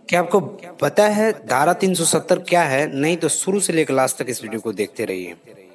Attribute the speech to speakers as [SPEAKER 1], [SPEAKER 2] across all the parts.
[SPEAKER 1] क्या आपको पता है धारा 370 क्या है? नहीं तो शुरू से लेकर लास्ट तक इस वीडियो को देखते रहिए।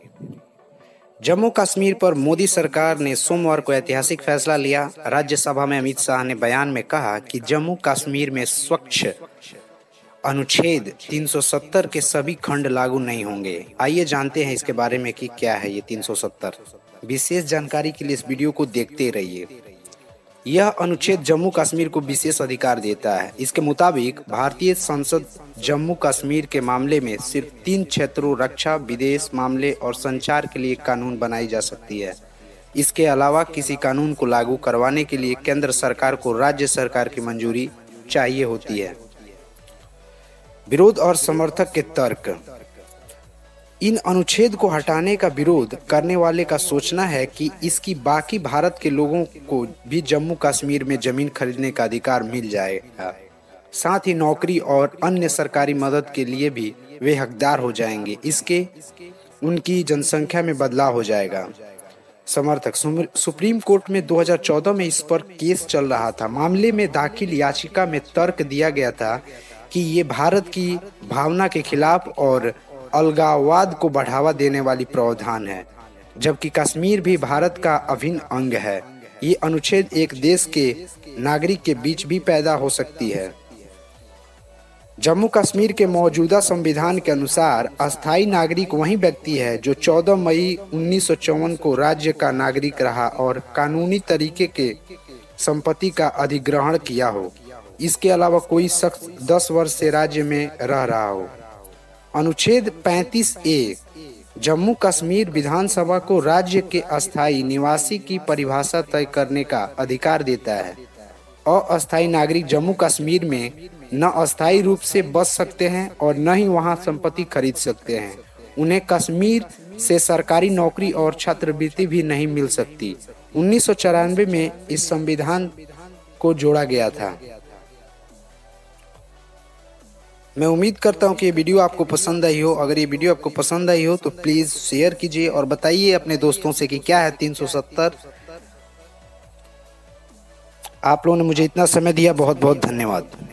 [SPEAKER 1] जम्मू कश्मीर पर मोदी सरकार ने सोमवार को ऐतिहासिक फैसला लिया। राज्यसभा में अमित शाह ने बयान में कहा कि जम्मू कश्मीर में स्वच्छ अनुच्छेद 370 के सभी खंड लागू नहीं होंगे। आइए जानते हैं इसके बारे में कि क्या है ये 370। विशेष जानकारी के लिए इस वीडियो को देखते रहिए। यह अनुच्छेद जम्मू कश्मीर को विशेष अधिकार देता है। इसके मुताबिक भारतीय संसद जम्मू कश्मीर के मामले में सिर्फ 3 क्षेत्रों रक्षा, विदेश मामले और संचार के लिए कानून बनाई जा सकती है। इसके अलावा किसी कानून को लागू करवाने के लिए केंद्र सरकार को राज्य सरकार की मंजूरी चाहिए होती है। विरोध और समर्थक के तर्क। इन अनुच्छेद को हटाने का विरोध करने वाले का सोचना है कि इसकी बाकी भारत के लोगों को भी जम्मू कश्मीर में जमीन खरीदने का अधिकार मिल जाएगा। साथ ही नौकरी और अन्य सरकारी मदद के लिए भी वे हकदार हो जाएंगे। इसके उनकी जनसंख्या में बदलाव हो जाएगा। समर्थक। सुप्रीम कोर्ट में 2014 में इस पर केस चल रहा था। मामले में दाखिल याचिका में तर्क दिया गया था कि ये भारत की भावना के खिलाफ और अलगाववाद को बढ़ावा देने वाली प्रावधान है, जबकि कश्मीर भी भारत का अभिन्न अंग है। ये अनुच्छेद एक देश के नागरिक के बीच भी पैदा हो सकती है। जम्मू कश्मीर के मौजूदा संविधान के अनुसार अस्थायी नागरिक वही व्यक्ति है जो 14 मई 1954 को राज्य का नागरिक रहा और कानूनी तरीके के संपत्ति का अधिग्रहण किया हो। इसके अलावा कोई शख्स 10 वर्ष से राज्य में रह रहा हो। अनुच्छेद 35A जम्मू कश्मीर विधानसभा को राज्य के अस्थायी निवासी की परिभाषा तय करने का अधिकार देता है। अस्थायी नागरिक जम्मू कश्मीर में न अस्थायी रूप से बस सकते हैं और न ही वहां संपत्ति खरीद सकते हैं। उन्हें कश्मीर से सरकारी नौकरी और छात्रवृत्ति भी नहीं मिल सकती। 1994 में इस संविधान को जोड़ा गया था। मैं उम्मीद करता हूं कि ये वीडियो आपको पसंद आई हो। अगर ये वीडियो आपको पसंद आई हो तो प्लीज़ शेयर कीजिए और बताइए अपने दोस्तों से कि क्या है 370। आप लोगों ने मुझे इतना समय दिया, बहुत बहुत धन्यवाद।